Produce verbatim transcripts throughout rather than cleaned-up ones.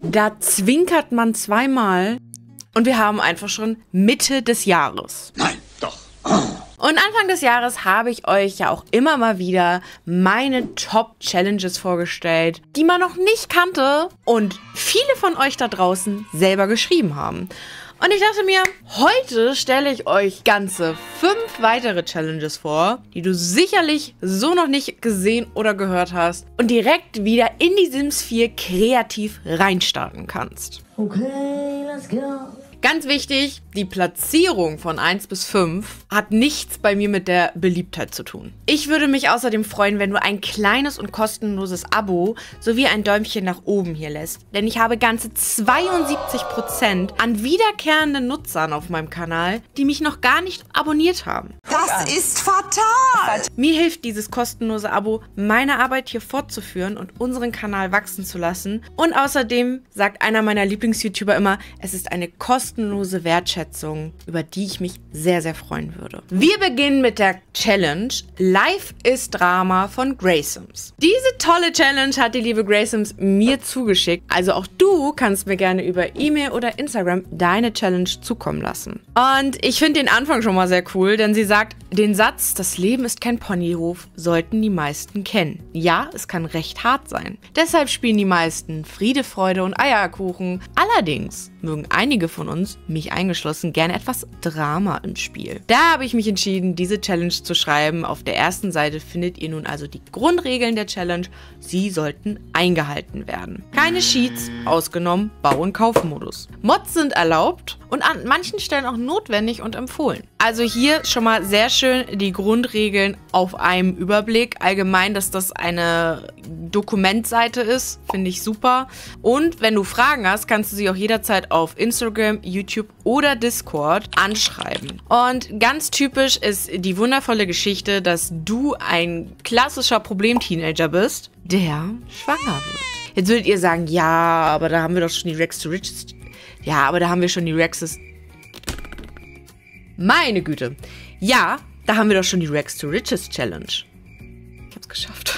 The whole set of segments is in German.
Da zwinkert man zweimal und wir haben einfach schon Mitte des Jahres. Nein, doch. Und Anfang des Jahres habe ich euch ja auch immer mal wieder meine Top-Challenges vorgestellt, die man noch nicht kannte und viele von euch da draußen selber geschrieben haben. Und ich dachte mir, heute stelle ich euch ganze fünf weitere Challenges vor, die du sicherlich so noch nicht gesehen oder gehört hast und direkt wieder in die Sims vier kreativ reinstarten kannst. Okay, let's go. Ganz wichtig, die Platzierung von eins bis fünf hat nichts bei mir mit der Beliebtheit zu tun. Ich würde mich außerdem freuen, wenn du ein kleines und kostenloses Abo sowie ein Däumchen nach oben hier lässt. Denn ich habe ganze zweiundsiebzig Prozent an wiederkehrenden Nutzern auf meinem Kanal, die mich noch gar nicht abonniert haben. Das ist fatal. Mir hilft dieses kostenlose Abo, meine Arbeit hier fortzuführen und unseren Kanal wachsen zu lassen. Und außerdem sagt einer meiner Lieblings-YouTuber immer, es ist eine kostenlose kostenlose Wertschätzung, über die ich mich sehr, sehr freuen würde. Wir beginnen mit der Challenge Life is Drama von Graysims. Diese tolle Challenge hat die liebe Graysims mir zugeschickt. Also auch du kannst mir gerne über E-Mail oder Instagram deine Challenge zukommen lassen. Und ich finde den Anfang schon mal sehr cool, denn sie sagt, den Satz, das Leben ist kein Ponyhof, sollten die meisten kennen. Ja, es kann recht hart sein. Deshalb spielen die meisten Friede, Freude und Eierkuchen. Allerdings mögen einige von uns, mich eingeschlossen, gerne etwas Drama im Spiel. Da habe ich mich entschieden, diese Challenge zu schreiben. Auf der ersten Seite findet ihr nun also die Grundregeln der Challenge. Sie sollten eingehalten werden. Keine Cheats, ausgenommen Bau- und Kaufmodus. Mods sind erlaubt und an manchen Stellen auch notwendig und empfohlen. Also hier schon mal sehr schön die Grundregeln auf einem Überblick. Allgemein, dass das eine Dokumentseite ist, finde ich super. Und wenn du Fragen hast, kannst du sie auch jederzeit auf Instagram, YouTube oder Discord anschreiben. Und ganz typisch ist die wundervolle Geschichte, dass du ein klassischer Problem-Teenager bist, der schwanger wird. Jetzt würdet ihr sagen, ja, aber da haben wir doch schon die Rags to Riches. Ja, aber da haben wir schon die Rexes. Meine Güte. Ja, da haben wir doch schon die Rags to Riches Challenge. Ich hab's geschafft.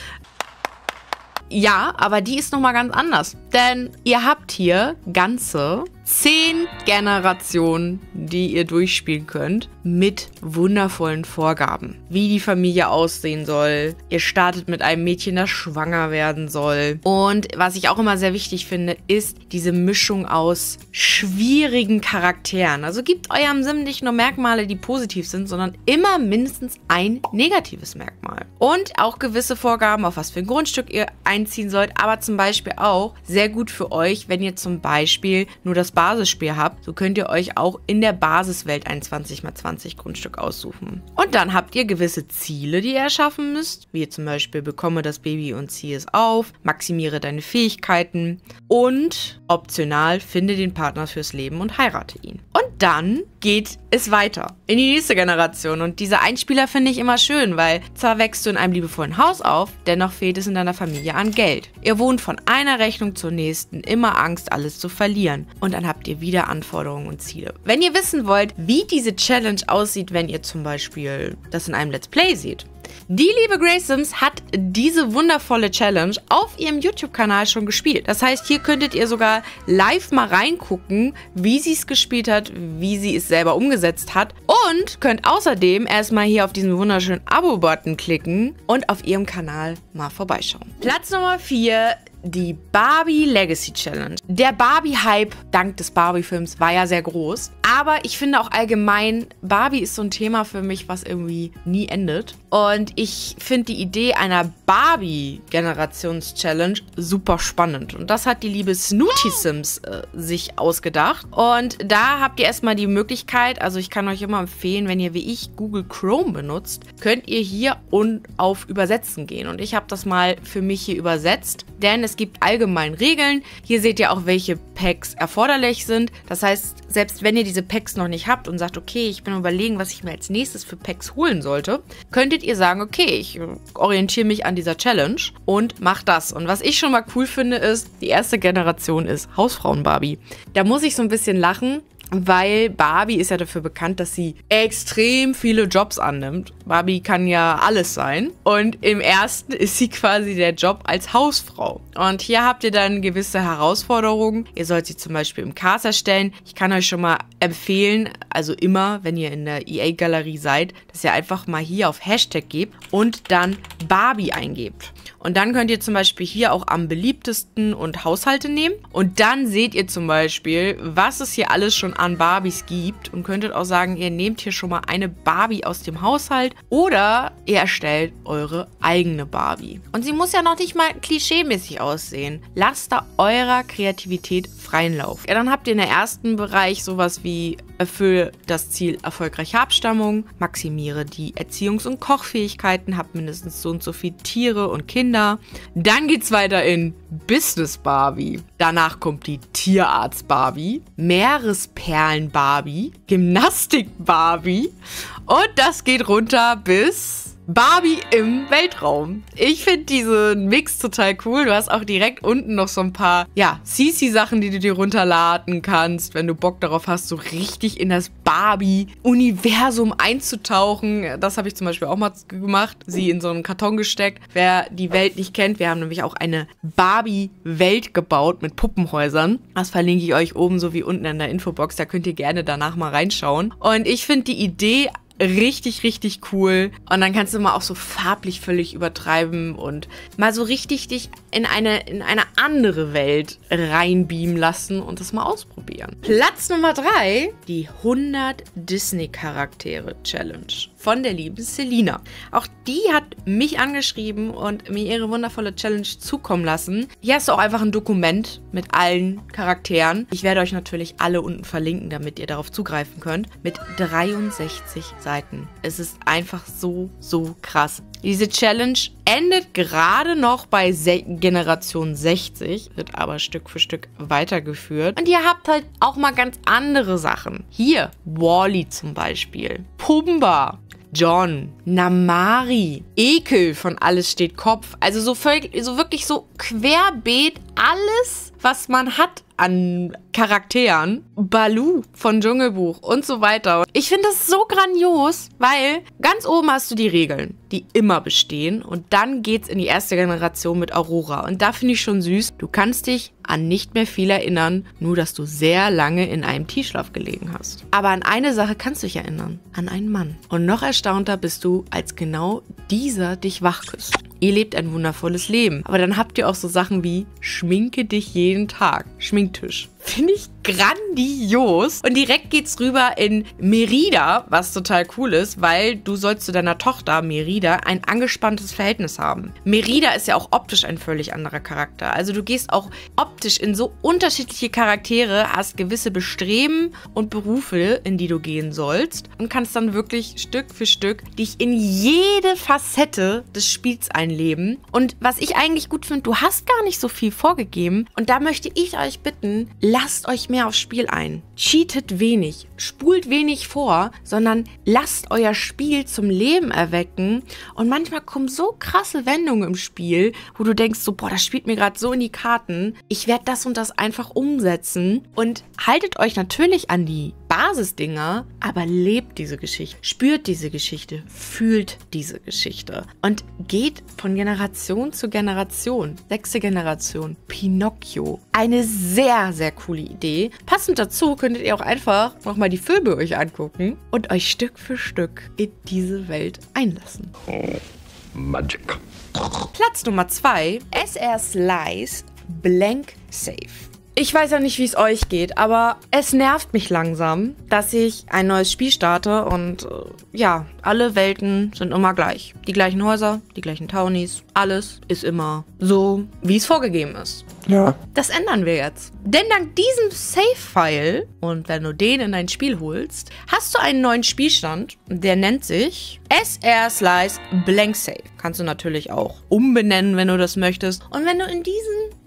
Ja, aber die ist nochmal ganz anders. Denn ihr habt hier ganze zehn Generationen, die ihr durchspielen könnt, mit wundervollen Vorgaben. Wie die Familie aussehen soll. Ihr startet mit einem Mädchen, das schwanger werden soll. Und was ich auch immer sehr wichtig finde, ist diese Mischung aus schwierigen Charakteren. Also gebt eurem Sim nicht nur Merkmale, die positiv sind, sondern immer mindestens ein negatives Merkmal. Und auch gewisse Vorgaben, auf was für ein Grundstück ihr einziehen sollt. Aber zum Beispiel auch sehr gut für euch, wenn ihr zum Beispiel nur das Basisspiel habt, so könnt ihr euch auch in der Basiswelt ein zwanzig mal zwanzig Grundstück aussuchen. Und dann habt ihr gewisse Ziele, die ihr erschaffen müsst, wie zum Beispiel bekomme das Baby und ziehe es auf, maximiere deine Fähigkeiten und optional finde den Partner fürs Leben und heirate ihn. Und dann geht es weiter in die nächste Generation. Und diese Einspieler finde ich immer schön, weil zwar wächst du in einem liebevollen Haus auf, dennoch fehlt es in deiner Familie an Geld. Ihr wohnt von einer Rechnung zur nächsten, immer Angst, alles zu verlieren. Und dann habt ihr wieder Anforderungen und Ziele. Wenn ihr wissen wollt, wie diese Challenge aussieht, wenn ihr zum Beispiel das in einem Let's Play seht, die liebe Graysims hat diese wundervolle Challenge auf ihrem YouTube-Kanal schon gespielt. Das heißt, hier könntet ihr sogar live mal reingucken, wie sie es gespielt hat, wie sie es selber umgesetzt hat und könnt außerdem erstmal hier auf diesen wunderschönen Abo-Button klicken und auf ihrem Kanal mal vorbeischauen. Platz Nummer vier. Die Barbie Legacy Challenge. Der Barbie-Hype dank des Barbie-Films war ja sehr groß. Aber ich finde auch allgemein, Barbie ist so ein Thema für mich, was irgendwie nie endet. Und ich finde die Idee einer Barbie-Generations-Challenge super spannend. Und das hat die liebe Snooty Sims äh, sich ausgedacht. Und da habt ihr erstmal die Möglichkeit, also ich kann euch immer empfehlen, wenn ihr wie ich Google Chrome benutzt, könnt ihr hier und auf Übersetzen gehen. Und ich habe das mal für mich hier übersetzt. Denn es gibt allgemein Regeln. Hier seht ihr auch, welche Packs erforderlich sind. Das heißt, selbst wenn ihr diese Packs noch nicht habt und sagt, okay, ich bin überlegen, was ich mir als nächstes für Packs holen sollte, könntet ihr sagen, okay, ich orientiere mich an dieser Challenge und mach das. Und was ich schon mal cool finde, ist, die erste Generation ist Hausfrauen-Barbie. Da muss ich so ein bisschen lachen. weil Barbie ist ja dafür bekannt, dass sie extrem viele Jobs annimmt. Barbie kann ja alles sein. Und im ersten ist sie quasi der Job als Hausfrau. Und hier habt ihr dann gewisse Herausforderungen. Ihr sollt sie zum Beispiel im Cast erstellen. Ich kann euch schon mal empfehlen, also immer, wenn ihr in der E A-Galerie seid, dass ihr einfach mal hier auf Hashtag gebt und dann Barbie eingebt. Und dann könnt ihr zum Beispiel hier auch am beliebtesten und Haushalte nehmen. Und dann seht ihr zum Beispiel, was es hier alles schon an Barbies gibt. Und könntet auch sagen, ihr nehmt hier schon mal eine Barbie aus dem Haushalt. Oder ihr erstellt eure eigene Barbie. Und sie muss ja noch nicht mal klischeemäßig aussehen. Lasst da eurer Kreativität freien Lauf. Ja, dann habt ihr in der ersten Bereich sowas wie erfülle das Ziel erfolgreicher Abstammung, maximiere die Erziehungs- und Kochfähigkeiten, habt mindestens so und so viele Tiere und Kinder. Dann geht's weiter in Business Barbie. Danach kommt die Tierarzt Barbie, Meeresperlen Barbie, Gymnastik Barbie und das geht runter bis Barbie im Weltraum. Ich finde diesen Mix total cool. Du hast auch direkt unten noch so ein paar, ja, C C-Sachen, die du dir runterladen kannst, wenn du Bock darauf hast, so richtig in das Barbie-Universum einzutauchen. Das habe ich zum Beispiel auch mal gemacht. Sie in so einen Karton gesteckt. Wer die Welt nicht kennt, wir haben nämlich auch eine Barbie-Welt gebaut mit Puppenhäusern. Das verlinke ich euch oben sowie unten in der Infobox. Da könnt ihr gerne danach mal reinschauen. Und ich finde die Idee richtig, richtig cool. Und dann kannst du mal auch so farblich völlig übertreiben und mal so richtig dich in eine, in eine andere Welt reinbeamen lassen und das mal ausprobieren. Platz Nummer drei, die hundert Disney-Charaktere-Challenge von der lieben Selina. Auch die hat mich angeschrieben und mir ihre wundervolle Challenge zukommen lassen. Hier hast du auch einfach ein Dokument mit allen Charakteren. Ich werde euch natürlich alle unten verlinken, damit ihr darauf zugreifen könnt. Mit dreiundsechzig Seiten. Es ist einfach so, so krass. Diese Challenge endet gerade noch bei Se- Generation sechzig, wird aber Stück für Stück weitergeführt. Und ihr habt halt auch mal ganz andere Sachen. Hier, Wall-E zum Beispiel, Pumba, John, Namari, Ekel von Alles steht Kopf. Also so, völlig, so wirklich so querbeet alles, was man hat an Charakteren. Baloo von Dschungelbuch und so weiter. Ich finde das so grandios, weil ganz oben hast du die Regeln, die immer bestehen. Und dann geht's in die erste Generation mit Aurora. Und da finde ich schon süß, du kannst dich an nicht mehr viel erinnern, nur dass du sehr lange in einem Tiefschlaf gelegen hast. Aber an eine Sache kannst du dich erinnern, an einen Mann. Und noch erstaunter bist du, als genau dieser dich wachküsst. Ihr lebt ein wundervolles Leben. Aber dann habt ihr auch so Sachen wie schminke dich jeden Tag. Schminktisch. Finde ich grandios. Und direkt geht's rüber in Merida, was total cool ist, weil du sollst zu deiner Tochter Merida ein angespanntes Verhältnis haben. Merida ist ja auch optisch ein völlig anderer Charakter. Also du gehst auch optisch in so unterschiedliche Charaktere, hast gewisse Bestreben und Berufe, in die du gehen sollst und kannst dann wirklich Stück für Stück dich in jede Facette des Spiels einleben. Und was ich eigentlich gut finde, du hast gar nicht so viel vorgegeben. Und da möchte ich euch bitten, lasst euch mehr aufs Spiel ein. Cheatet wenig, spult wenig vor, sondern lasst euer Spiel zum Leben erwecken. Und manchmal kommen so krasse Wendungen im Spiel, wo du denkst so, boah, das spielt mir gerade so in die Karten. Ich werde das und das einfach umsetzen. Und haltet euch natürlich an die Basisdinger, aber lebt diese Geschichte, spürt diese Geschichte, fühlt diese Geschichte und geht von Generation zu Generation. Sechste Generation, Pinocchio. Eine sehr, sehr coole Idee. Passend dazu könntet ihr auch einfach nochmal die Filme euch angucken und euch Stück für Stück in diese Welt einlassen. Magic. Platz Nummer zwei, S R Slice Blank Safe. Ich weiß ja nicht, wie es euch geht, aber es nervt mich langsam, dass ich ein neues Spiel starte und äh, ja, alle Welten sind immer gleich. Die gleichen Häuser, die gleichen Townies, alles ist immer so, wie es vorgegeben ist. Ja. Das ändern wir jetzt. Denn dank diesem Save-File, und wenn du den in dein Spiel holst, hast du einen neuen Spielstand, der nennt sich S R Slice Blank Save. Kannst du natürlich auch umbenennen, wenn du das möchtest. Und wenn du in diesen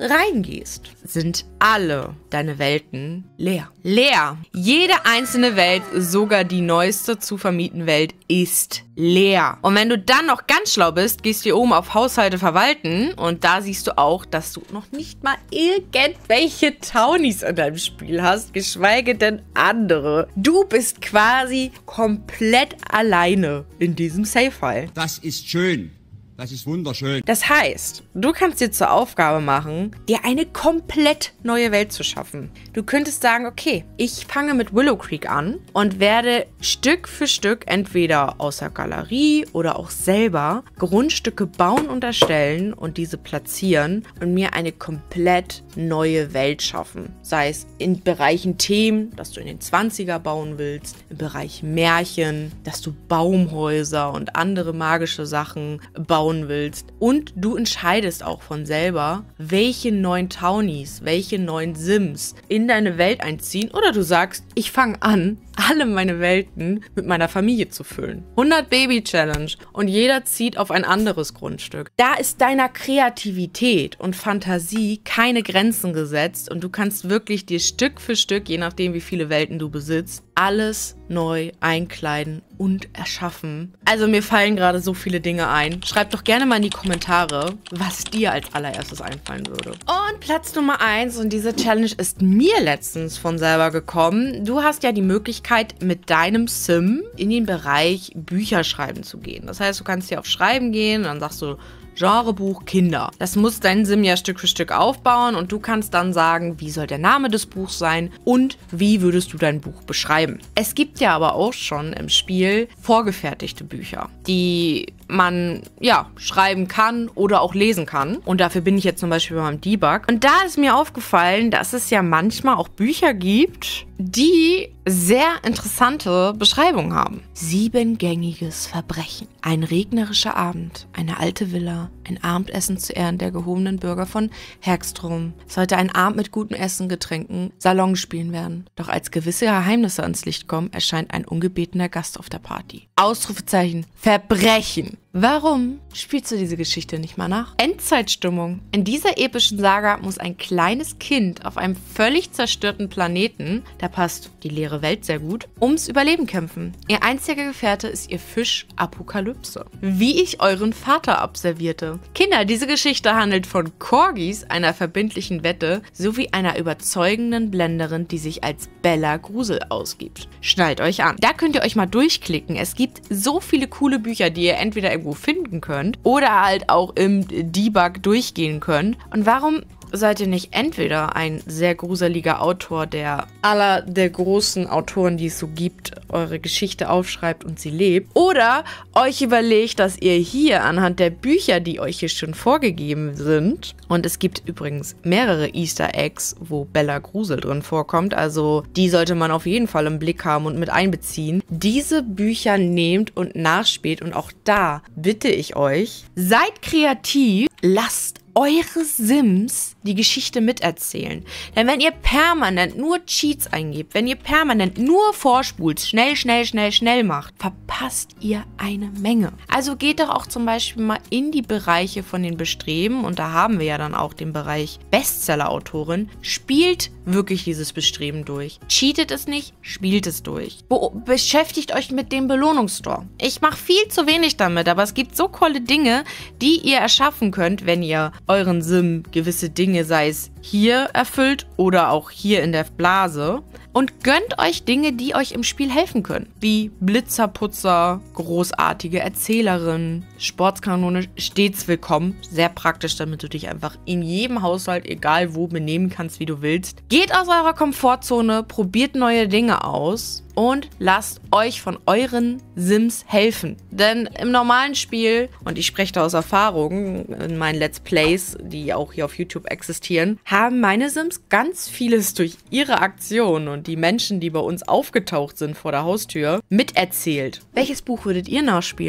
reingehst, sind alle deine Welten leer. Leer. Jede einzelne Welt, sogar die neueste zu vermieten Welt, ist leer. Und wenn du dann noch ganz schlau bist, gehst du hier oben auf Haushalte verwalten und da siehst du auch, dass du noch nicht mal irgendwelche Townies in deinem Spiel hast, geschweige denn andere. Du bist quasi komplett alleine in diesem Save-File. Das ist schön. Das ist wunderschön. Das heißt, du kannst dir zur Aufgabe machen, dir eine komplett neue Welt zu schaffen. Du könntest sagen, okay, ich fange mit Willow Creek an und werde Stück für Stück entweder aus der Galerie oder auch selber Grundstücke bauen und erstellen und diese platzieren und mir eine komplett neue Welt schaffen. Sei es in Bereichen Themen, dass du in den zwanziger bauen willst, im Bereich Märchen, dass du Baumhäuser und andere magische Sachen bauen willst. Und du entscheidest auch von selber, welche neuen Townies, welche neuen Sims in deine Welt einziehen. Oder du sagst, ich fange an, alle meine Welten mit meiner Familie zu füllen. hundert Baby Challenge und jeder zieht auf ein anderes Grundstück. Da ist deiner Kreativität und Fantasie keine Grenzen gesetzt und du kannst wirklich dir Stück für Stück, je nachdem wie viele Welten du besitzt, alles neu einkleiden und erschaffen. Also mir fallen gerade so viele Dinge ein. Schreib doch gerne mal in die Kommentare, was dir als allererstes einfallen würde. Und Platz Nummer eins, und diese Challenge ist mir letztens von selber gekommen. Du hast ja die Möglichkeit, mit deinem Sim in den Bereich Bücher schreiben zu gehen. Das heißt, du kannst hier auf Schreiben gehen und dann sagst du, Genrebuch Kinder. Das muss dein Sim ja Stück für Stück aufbauen und du kannst dann sagen, wie soll der Name des Buchs sein und wie würdest du dein Buch beschreiben. Es gibt ja aber auch schon im Spiel vorgefertigte Bücher, die man ja schreiben kann oder auch lesen kann. Und dafür bin ich jetzt zum Beispiel beim Debug. Und da ist mir aufgefallen, dass es ja manchmal auch Bücher gibt, die sehr interessante Beschreibungen haben. Siebengängiges Verbrechen. Ein regnerischer Abend, eine alte Villa, ein Abendessen zu Ehren der gehobenen Bürger von Hergstrom. Es sollte ein Abend mit gutem Essen, Getränken, Salonspielen werden. Doch als gewisse Geheimnisse ans Licht kommen, erscheint ein ungebetener Gast auf der Party. Ausrufezeichen. Verbrechen. Warum spielst du diese Geschichte nicht mal nach? Endzeitstimmung. In dieser epischen Saga muss ein kleines Kind auf einem völlig zerstörten Planeten, da passt die leere Welt sehr gut, ums Überleben kämpfen. Ihr einziger Gefährte ist ihr Fisch Apokalypse. Wie ich euren Vater abservierte. Kinder, diese Geschichte handelt von Corgis, einer verbindlichen Wette, sowie einer überzeugenden Blenderin, die sich als Bella Grusel ausgibt. Schnallt euch an. Da könnt ihr euch mal durchklicken. Es gibt so viele coole Bücher, die ihr entweder irgendwo finden könnt oder halt auch im Debug durchgehen könnt. Und warum seid ihr nicht entweder ein sehr gruseliger Autor, der aller der großen Autoren, die es so gibt, eure Geschichte aufschreibt und sie lebt, oder euch überlegt, dass ihr hier anhand der Bücher, die euch hier schon vorgegeben sind, und es gibt übrigens mehrere Easter Eggs, wo Bella Grusel drin vorkommt, also die sollte man auf jeden Fall im Blick haben und mit einbeziehen, diese Bücher nehmt und nachspielt. Und auch da bitte ich euch, seid kreativ, lasst eure Sims die Geschichte miterzählen. Denn wenn ihr permanent nur Cheats eingebt, wenn ihr permanent nur vorspult, schnell, schnell, schnell, schnell macht, verpasst ihr eine Menge. Also geht doch auch zum Beispiel mal in die Bereiche von den Bestreben, und da haben wir ja dann auch den Bereich Bestseller-Autorin, spielt wirklich dieses Bestreben durch. Cheatet es nicht, spielt es durch. Be- beschäftigt euch mit dem Belohnungsstore. Ich mache viel zu wenig damit, aber es gibt so coole Dinge, die ihr erschaffen könnt, wenn ihr euren Sim gewisse Dinge, sei es hier erfüllt oder auch hier in der Blase, und gönnt euch Dinge, die euch im Spiel helfen können. Wie Blitzerputzer, großartige Erzählerin, Sportskanone, stets willkommen. Sehr praktisch, damit du dich einfach in jedem Haushalt, egal wo, benehmen kannst, wie du willst. Geht aus eurer Komfortzone, probiert neue Dinge aus und lasst euch von euren Sims helfen. Denn im normalen Spiel, und ich spreche da aus Erfahrung in meinen Let's Plays, die auch hier auf YouTube existieren, haben meine Sims ganz vieles durch ihre Aktionen und die Menschen, die bei uns aufgetaucht sind vor der Haustür, miterzählt. Welches Buch würdet ihr nachspielen?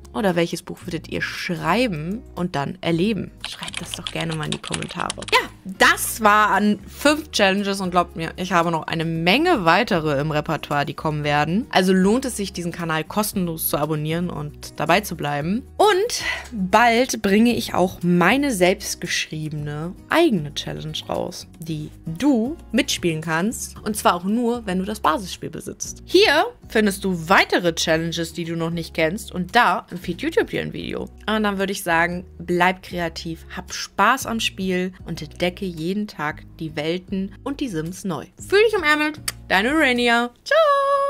Oder welches Buch würdet ihr schreiben und dann erleben? Schreibt das doch gerne mal in die Kommentare. Ja, das waren fünf Challenges und glaubt mir, ich habe noch eine Menge weitere im Repertoire, die kommen werden. Also lohnt es sich, diesen Kanal kostenlos zu abonnieren und dabei zu bleiben. Und bald bringe ich auch meine selbstgeschriebene eigene Challenge raus, die du mitspielen kannst. Und zwar auch nur, wenn du das Basisspiel besitzt. Hier findest du weitere Challenges, die du noch nicht kennst. Und da empfiehlt YouTube dir ein Video. Und dann würde ich sagen, bleib kreativ, hab Spaß am Spiel und entdecke jeden Tag die Welten und die Sims neu. Fühl dich umarmt, deine Rainia. Ciao!